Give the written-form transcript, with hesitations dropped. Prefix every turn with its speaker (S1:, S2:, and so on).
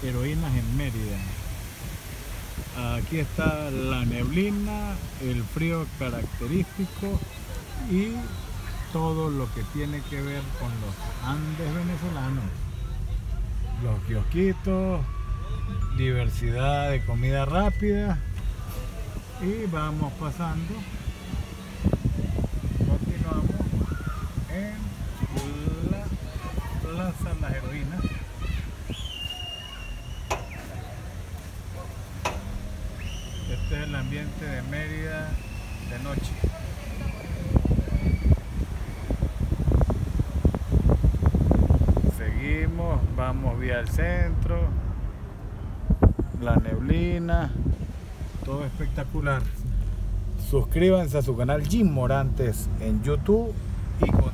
S1: heroínas en Mérida. Aquí está la neblina, el frío característico y todo lo que tiene que ver con los Andes venezolanos. Los kiosquitos, diversidad de comida rápida y vamos pasando. Continuamos en la Plaza Las Heroínas. Este es el ambiente de Mérida de noche. Seguimos, vamos vía el centro, la neblina, todo espectacular. Suscríbanse a su canal Jim Morantes en YouTube y